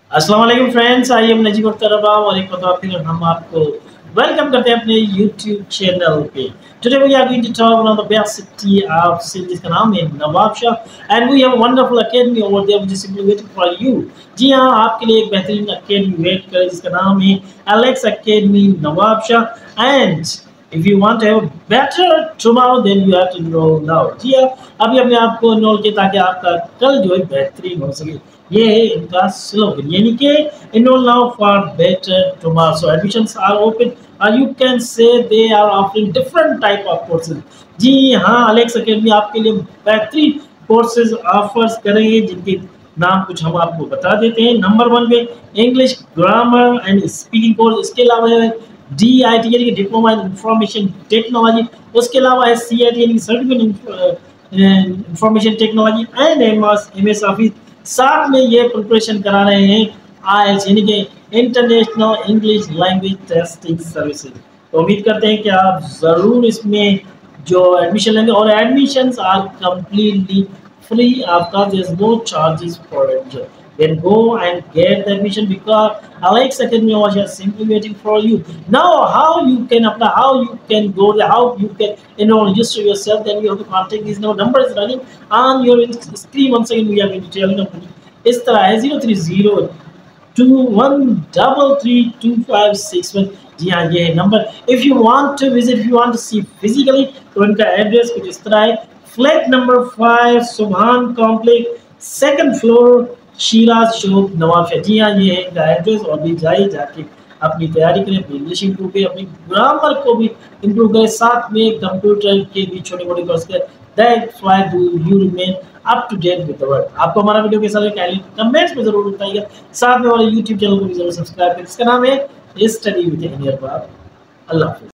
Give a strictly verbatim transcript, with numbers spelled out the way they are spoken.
अस्सलाम वालेकुम friends, I am Najeeb Akhtar Arbab और एक बार फिर हम आपको वेलकम करते हैं अपने यूट्यूब चैनल पे। Today we are going to talk about the best city of Sindh जिसका नाम है Nawabshah and we have a wonderful academy over there which is simply waiting for you. जी हाँ, आपके लिए एक बेहतरीन एकेडमी वेट कर रही है जिसका नाम है Alex academy Nawabshah and if you want to have a better tomorrow then you have to enroll now। जी हाँ, अभी अपने आप को enroll किया ताकि आपका कल जो है बेहतरीन हो सके। ये है इनका स्लोगन, यानी कि enroll now for better tomorrow। So admissions are open or you can say they are offering different type of courses। जी हाँ, अलेक्स अकेडमी आपके लिए बेहतरीन कोर्सेज ऑफर्स करेंगे जिनके नाम कुछ हम आपको बता देते हैं। नंबर वन पे English grammar and speaking course, इसके अलावा है डी आई टी यानी कि डिप्लोमा इन इंफॉर्मेशन टेक्नोलॉजी, उसके अलावा है सी आई टी यानी certificate information technology and M S office. साथ में ये प्रिपरेशन करा रहे हैं आई एल टी एस यानी कि international English language testing services. तो उम्मीद करते हैं कि आप ज़रूर इसमें जो एडमिशन लेंगे और admissions are completely free, of course there's no charges for admission. Then go and get the admission because Alex Academy was just simply waiting for you. Now how you can apply, how you can go there, how you can enroll, register yourself, then you have to contact this number is running on your screen। Once again we are going to tell you इस तरह है zero three zero two one three three two five six one। जी हाँ, ये है number. If you want to visit, if you want to see physically, तो इनका address कुछ इस तरह है। Flat number five Subhan complex, second floor, Shiraz shop, Nawabshah. जी हाँ, ये है इनका एड्रेस। और भी जाइए जाके अपनी तैयारी करें, अपनी इंग्लिश इंप्रूव करें, अपनी ग्रामर को भी इंप्रूव करें, साथ में कंप्यूटर के भी छोटे मोटे कोर्स करें। That's why do you remain up to date with the world. आपको हमारा वीडियो कैसा लगा काइंडली कमेंट्स में जरूर बताइएगा। साथ में हमारे यूट्यूब चैनल को भी जरूर सब्सक्राइब करें जिसका नाम है स्टडी विद अरबाब। अल्लाह हाफिज़।